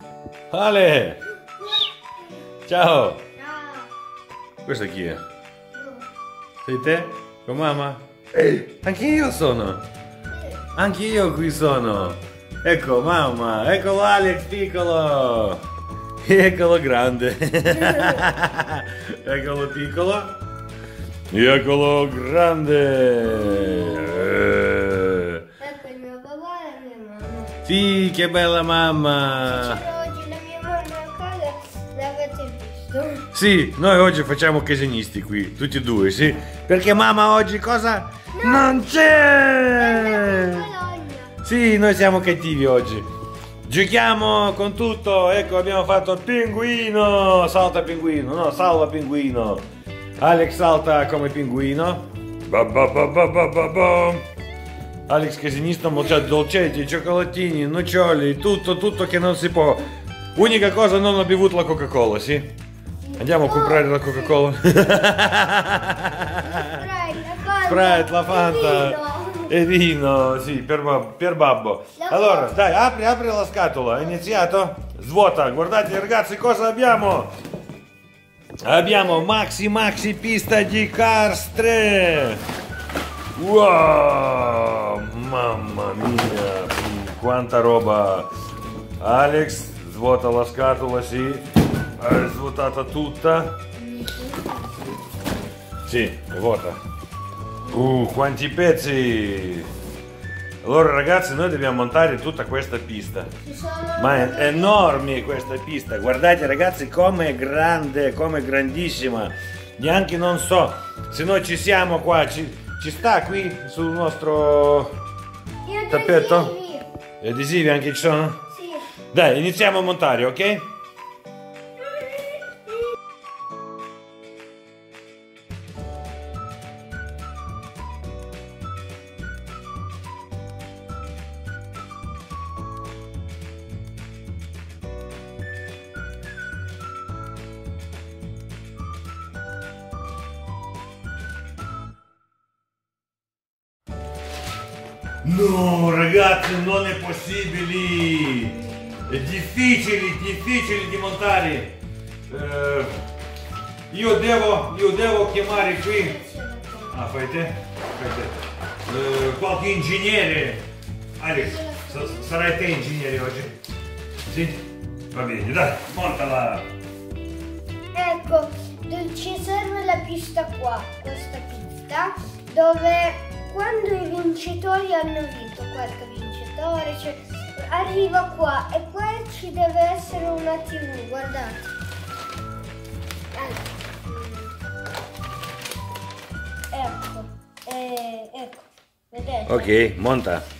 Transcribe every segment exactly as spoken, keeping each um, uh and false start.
Ale! Ciao! Ciao. Questo chi è? Sei te? Con mamma? Ehi, anche io sono! Anche io qui sono! Ecco mamma, eccolo Alex piccolo! Eccolo grande! Eccolo piccolo! Eccolo grande! Ecco il mio papà e la mia mamma. Sì, che bella mamma! Se c'era oggi la mia mamma a casa, l'avete visto? Sì, noi oggi facciamo casinisti qui, tutti e due, sì? Perché mamma oggi cosa? Non c'è! Bologna. Sì, noi siamo cattivi oggi. Giochiamo con tutto, ecco abbiamo fatto il pinguino. Salta pinguino, no, salva pinguino. Alex salta come pinguino. Ba ba ba ba ba ba ba. Alex casinista mangia dolcetti, cioccolatini, noccioli, tutto, tutto che non si può. Unica cosa, non ho bevuto la Coca-Cola, sì? Andiamo a comprare la Coca-Cola. Sprite, la Sprite, la Fanta. il vino. E vino, sì, per, bab- per babbo. Allora, dai, apri, apri la scatola. È iniziato? Svuota. Guardate ragazzi cosa abbiamo. Abbiamo Maxi Maxi pista di Cars tre. Wow, mamma mia, quanta roba. Alex, svuota la scatola, sì. È svuotata tutta. Sì, è vuota. Uh, quanti pezzi! Allora ragazzi, noi dobbiamo montare tutta questa pista. Ci sono Ma è enorme questa pista. Guardate ragazzi come è grande, come è grandissima. Neanche non so, se noi ci siamo qua, ci, ci sta qui sul nostro gli adesivi. tappeto? Gli adesivi anche ci sono? Sì. Dai, iniziamo a montare, ok? No, ragazzi, non è possibile! È difficile, difficile di montare. Eh, io devo, io devo chiamare qui. Ah, fai te? Fai te. Eh, qualche ingegnere. Alex, sa- sarai te ingegnere oggi? Sì? Va bene, dai, montala! Ecco, ci serve la pista qua, questa pista, dove quando i vincitori hanno vinto, qualche vincitore, cioè, arriva qua e qua ci deve essere una tivù, guardate. Ecco, eh, ecco, vedete? Ok, monta.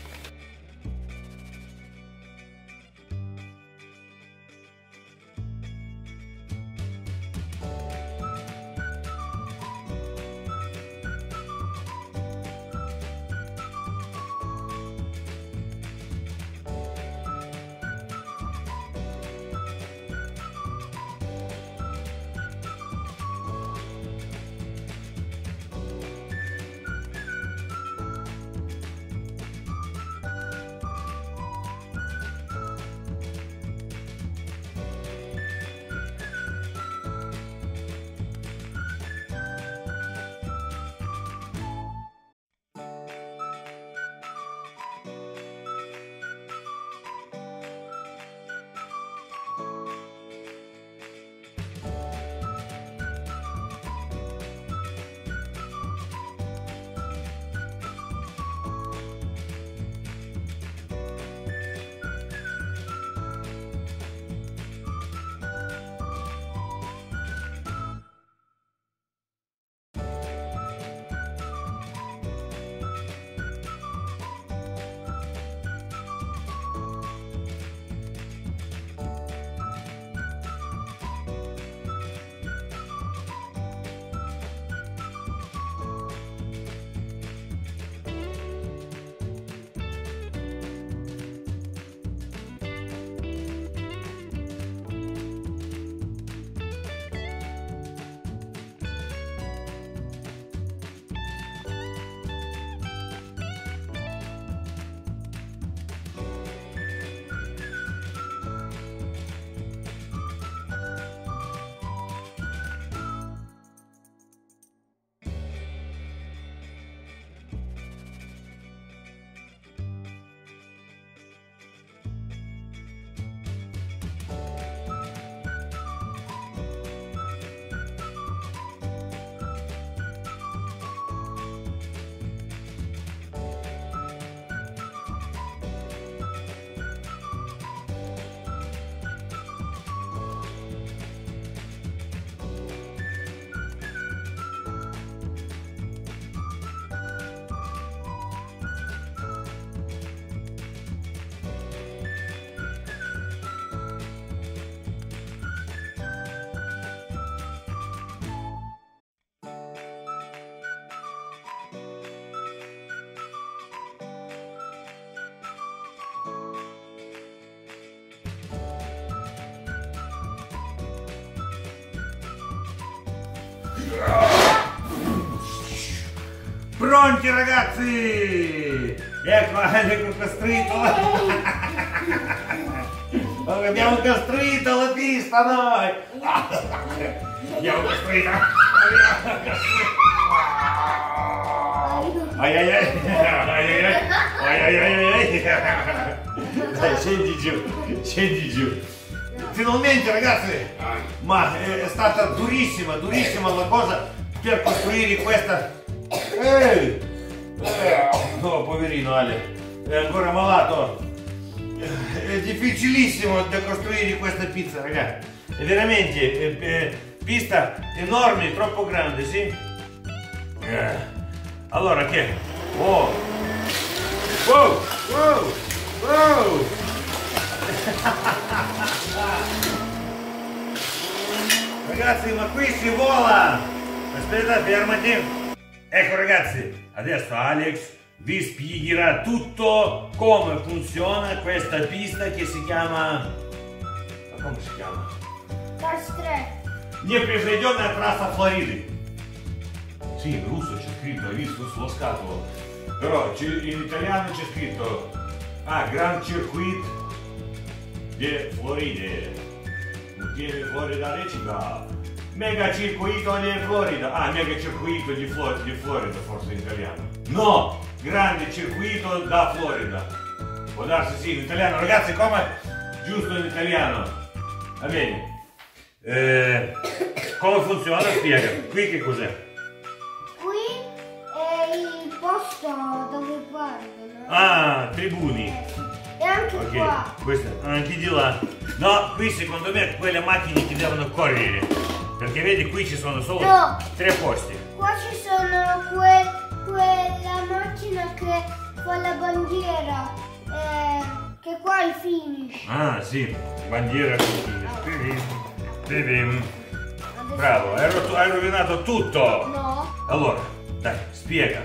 pronti ragazzi! Ecco, ecco costruito. Abbiamo costruito la pista noi! Abbiamo costruito! Ai ai ai! Ai ai ai! Ai ai ai! Dai, scendi giù! Scendi giù! Finalmente ragazzi! Ma è stata durissima, durissima la cosa per costruire questa... Ehi! No, poverino Ale! È ancora malato! È difficilissimo da costruire questa pizza, ragazzi. È veramente è, è, pista enorme, troppo grande, sì? Eh. Allora che? Oh! Wow! Wow! Wow! Ragazzi, ma qui si vola! Aspetta, fermati! Ecco ragazzi, adesso Alex vi spiegherà tutto come funziona questa pista che si chiama... Ma come si chiama? Cars tre. Непревзойденная trassa Floridi. Sì, in russo c'è scritto, hai visto sullo scatolo. Però in italiano c'è scritto ah, Grand Circuit de Floride. Tiene Florida Recica. Mega circuito di Florida. Ah, mega circuito di, Flor di Florida, forse in italiano. No! Grande circuito da Florida. Può darsi sì, in italiano. Ragazzi, come? Giusto in italiano. Va bene. Eh, come funziona? Spiega. Qui che cos'è? Qui è il posto dove guardano. Ah, tribuni. E anche Ok, qua. questo, anche di là. No, qui secondo me quelle macchine che devono correre. Perché vedi, qui ci sono solo No. tre posti. Qua ci sono que quella macchina che fa la bandiera. Eh, che qua è il finish. Ah, sì, bandiera con bravo, hai, rotto, hai rovinato tutto. No. Allora, dai, spiega.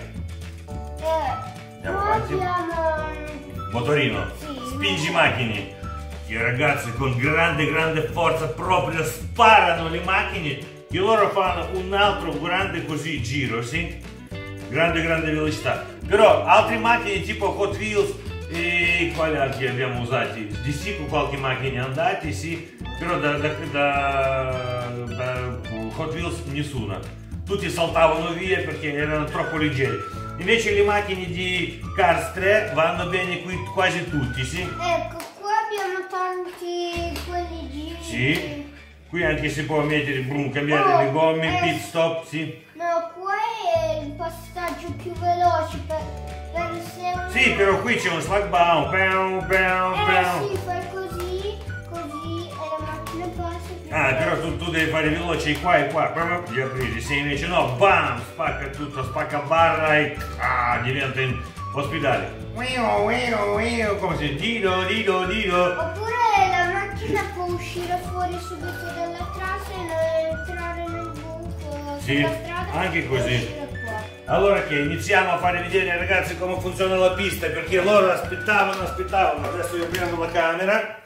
Eh, Andiamo qua avanti. abbiamo... Motorino, Sì. spingi macchine. I ragazzi con grande grande forza proprio sparano le macchine che loro fanno un altro grande così giro, sì? Grande grande velocità. Però altre macchine tipo Hot Wheels e quali altri abbiamo usati? Di sicuro qualche macchina andati, sì, però da, da, da, da Hot Wheels nessuna. Tutti saltavano via perché erano troppo leggeri. Invece le macchine di Cars tre vanno bene qui quasi tutti, sì? Ecco, qua abbiamo tanti quelli giri. Sì. Qui anche si può mettere, boom, cambiare Oh, le gomme, eh. pit stop, sì. No, qua è il passaggio più veloce per, per se uno... Sì, però qui c'è un slagbaum, pam, pam, Eh pam. sì, fai così, così e la macchina passa più Ah, però veloce. tu, tu devi fare veloce qua e qua, proprio li aprire. Se invece no, bam, spacca tutto, spacca barra e ah, diventa in ospedale. Come si dido, dido, dido. Oppure la macchina può uscire fuori subito dalla traccia e non entrare nel buco Sì, della strada. anche e così. uscire qua. Allora che iniziamo a fare vedere ai ragazzi come funziona la pista, perché loro aspettavano, aspettavano. Adesso io prendo la camera.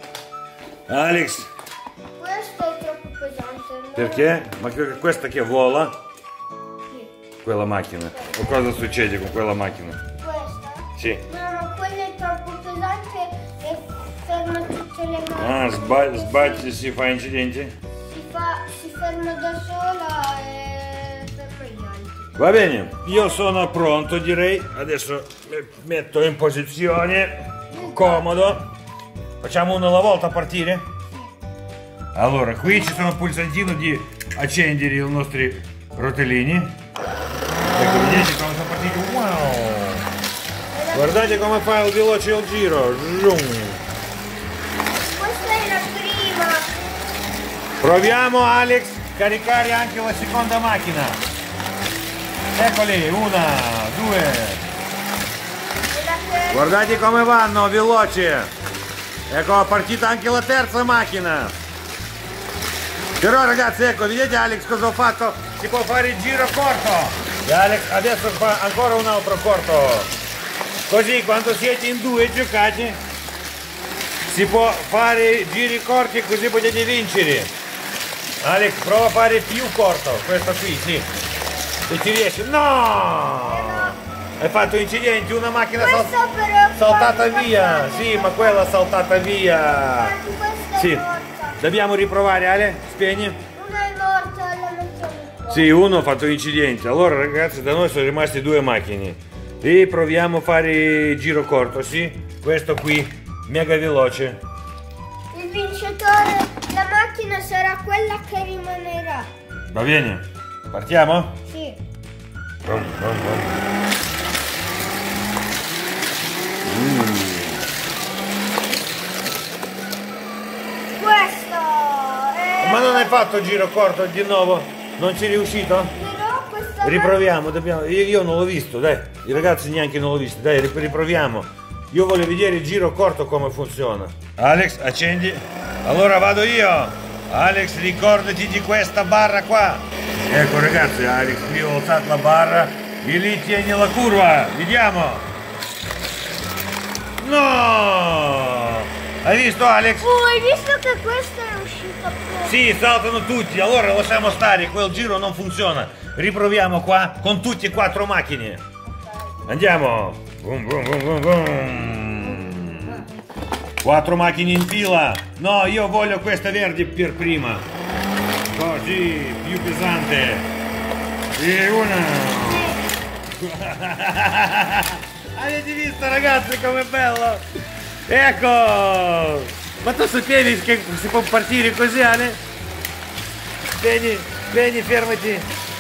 Alex, Questo è troppo pesante. no? perché? Ma che- questa che vola? Sì. Quella macchina. O cosa succede con quella macchina? Questa? Sì. No, no, quella è troppo pesante e ferma tutte le macchine. Ah, sbagli, sbagli, si fa incidenti? Si, fa, si ferma da sola e ferma gli altri. Va bene, io sono pronto direi. Adesso mi metto in posizione, comodo. Facciamo uno alla volta a partire? Allora, qui ci sono il pulsantino di accendere i nostri rotellini. Ecco, vedete come sono partiti? Wow! Guardate come fa il veloce il giro. Zoom. Questa è la prima. Proviamo Alex a caricare anche la seconda macchina. Eccoli, una, due. E la terza. Guardate come vanno, veloce. Ecco, è partita anche la terza macchina. Però ragazzi, ecco, vedete Alex cosa ho fatto? Si può fare il giro corto. E Alex adesso fa ancora un altro corto. Così quando siete in due giocate si può fare giri corti così potete vincere. Alex, prova a fare più corto. Questo qui, sì. Se ci riesci. No! Hai fatto incidenti, una macchina sal Questa però saltata qua- via. Sì, ma quella saltata via. Anche questa Sì. è morta. Dobbiamo riprovare, Ale? Spegni. Una è morta, la mettiamo qua. Sì, uno ha fatto incidenti. Allora ragazzi, da noi sono rimaste due macchine. E proviamo a fare giro corto, sì? Questo qui, mega veloce. Il vincitore, la macchina sarà quella che rimanerà. Va bene? Partiamo? Sì. Brum, brum, brum. Mm. Questo è... Ma non hai fatto giro corto di nuovo? Non ci è riuscito? Però questa Riproviamo, dobbiamo... io, io non l'ho visto, dai, i ragazzi neanche non l'ho visto, dai, rip- riproviamo. Io voglio vedere il giro corto come funziona. Alex, accendi. Allora vado io. Alex, ricordati di questa barra qua. Ecco ragazzi, Alex, io ho alzato la barra e lì tieni la curva, vediamo. No! Hai visto Alex? Oh, hai visto che questa è uscita fuori? Sì, saltano tutti, allora lasciamo stare, quel giro non funziona. Riproviamo qua con tutte e quattro macchine. Andiamo. Bum, bum, bum, bum, bum. Quattro macchine in fila. No, io voglio questa verde per prima. Così, più pesante. E una. Avete visto ragazzi com'è bello? Ecco! Ma tu sapevi che si può partire così, Ale? Vieni, vieni, fermati.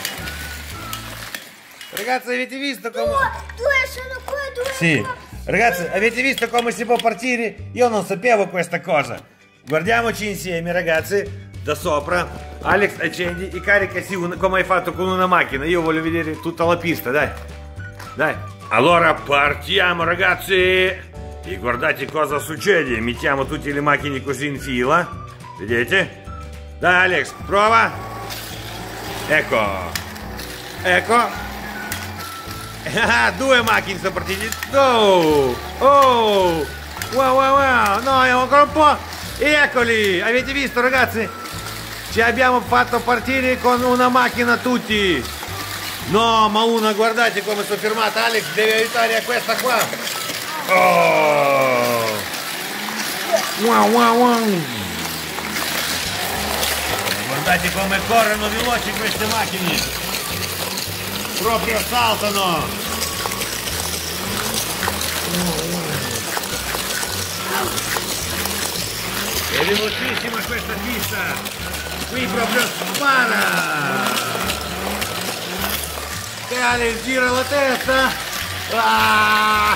Ragazzi, avete visto come... Due, due sono qua, due Sì, qua. ragazzi, avete visto come si può partire? Io non sapevo questa cosa. Guardiamoci insieme, ragazzi, da sopra. Alex, accendi e caricasi una, come hai fatto con una macchina. Io voglio vedere tutta la pista, dai. Dai. Allora partiamo, ragazzi. E guardate cosa succede. Mettiamo tutte le macchine così in fila. Vedete? Dai, Alex, prova. Ecco. Ecco. Ah, due macchine sono partite. Oh, oh, wow, wow, wow. No, è ancora un po'. E eccoli, avete visto ragazzi? Ci abbiamo fatto partire con una macchina tutti. No, ma una, guardate come sono fermata. Alex deve aiutare a questa qua. Oh. Wow, wow, wow. Guardate come corrono veloci queste macchine. Proprio saltano. È velocissima questa pista. Qui proprio spara. Che Ale gira la testa. Ah!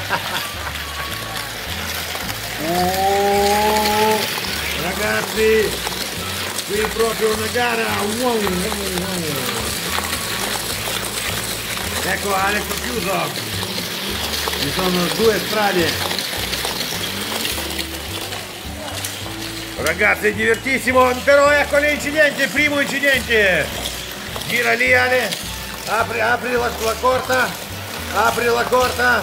Oh, ragazzi, qui proprio una gara. Wow, wow, wow. Ecco Alex ho chiuso, ci sono due strade. Ragazzi è divertissimo, però ecco l'incidente, primo incidente. Gira lì Ale, apri, apri la, la corta, apri la corta.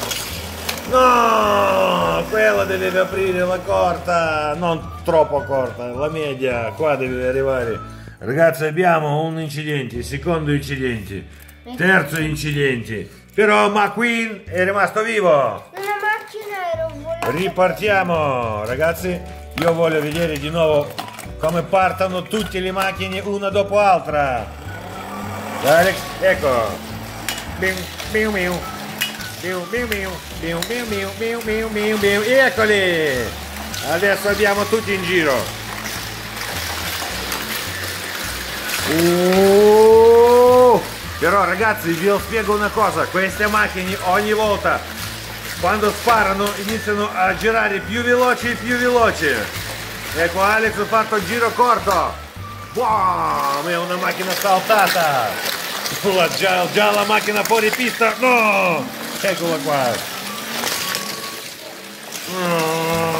No, quella deve aprire la corta, non troppo corta, la media, qua deve arrivare. Ragazzi abbiamo un incidente, secondo incidente. Terzo incidente, però McQueen è rimasto vivo. Una macchina era volata. Ripartiamo ragazzi, io voglio vedere di nuovo come partono tutte le macchine una dopo l'altra. Alex, ecco. Biu, biu, biu. Biu, biu, biu. Biu, biu, biu, biu, biu, biu, biu. Eccoli, adesso abbiamo tutti in giro. Oh! Però ragazzi vi spiego una cosa, queste macchine ogni volta quando sparano iniziano a girare più veloci e più veloci. Ecco Alex ha fatto il giro corto. Wow, è una macchina saltata. Già, già la macchina fuori pista. No! Eccola qua. No.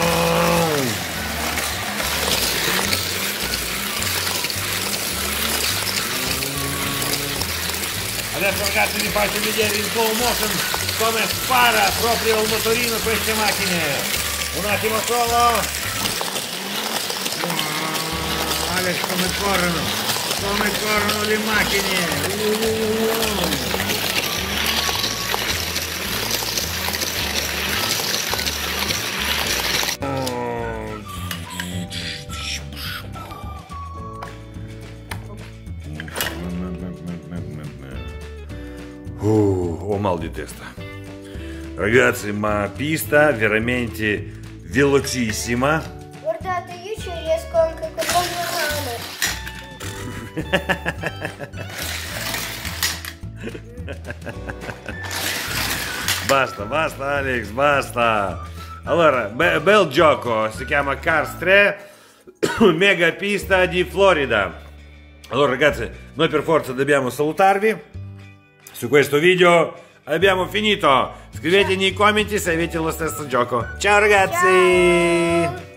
Adesso ragazzi vi faccio vedere in slow motion come spara proprio il motorino queste macchine. Un attimo solo. Wow, Alex come corrono, come corrono le macchine. Uh, ho mal di testa. Ragazzi, ma pista veramente velocissima. Guardate, io ci riesco anche con la mia mano. Basta, basta Alex, basta. Allora, be bel gioco, si chiama Cars tre, mega pista di Florida. Allora ragazzi, noi per forza dobbiamo salutarvi. Su questo video abbiamo finito. Scrivete nei commenti se avete lo stesso gioco. Ciao ragazzi! Ciao.